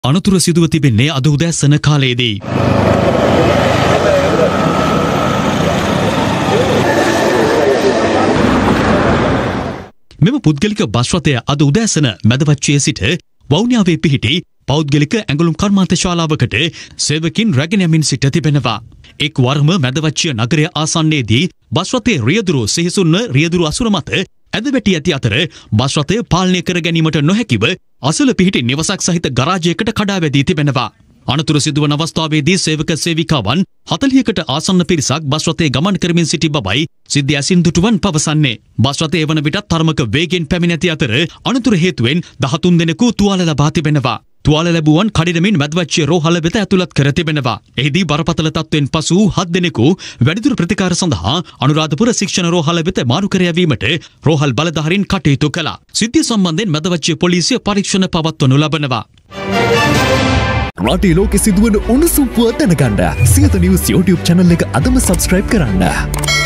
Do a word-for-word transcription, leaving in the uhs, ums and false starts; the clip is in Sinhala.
අනතුර සිදුව තිබෙන්නේ අද උදෑසන කාලයේදී. මෙම පුද්ගලික බස් රථය අද උදෑසන මැදවච්චියේ සිට වවුනියාවේ පිහිටි පෞද්ගලික ඇඟලුම් කර්මාන්ත ශාලාවකට සේවකින් රැගෙන යමින් සිට තිබෙනවා. එක් වරම මැදවච්චිය නගරය ආසන්නයේදී බස් රථයේ රියදුරු සිහිසුන්ව රියදුරු අසුර මත ඇද වැටි ඇති අතර බස් රථය පාලනය කර ගැනීමට නොහැකිව අසල පිහිටි නිවසක් සහිත ගරාජයකට කඩා වැදී තිබෙනවා. අනතුර සිදුවන අවස්ථාවේදී සේවක සේවිකාවන් හතළිහකට ආසන්න පිරිසක් බස් රථයේ ගමන් කරමින් සිටි බවයි සිද්ධිය ඇසින් දුටුවන් පවසන්නේ. බස් රථය වන විටත් තරමක වේගෙන් පැමිණ ඇති අතර අනතුර හේතුවෙන් දහතුන් දෙනෙකු තුවාල ලබා තිබෙනවා. තුවාල ලැබුවන් කඩිනමින් මැදවච්චිය රෝහල වෙත ඇතුළත් කර තිබෙනවා. එහිදී බරපතළ තත්ත්වයෙන් පසු හත් දෙනෙකු වැඩිදුර ප්‍රතිකාර සඳහා අනුරාධපුර ශික්ෂණ රෝහල වෙත මාරු කර යැවීමට රෝහල් බලධාරීන් කටයුතු කළා. සිද්ධිය සම්බන්ධයෙන් මැදවච්චිය පොලිසිය පරීක්ෂණ පවත්වනු ලබනවා. රටේ ලෝකෙ සිදුවන උණුසුම් පුවත් දැනගන්න සියත නිවුස් YouTube channel එක අදම subscribe කරන්න.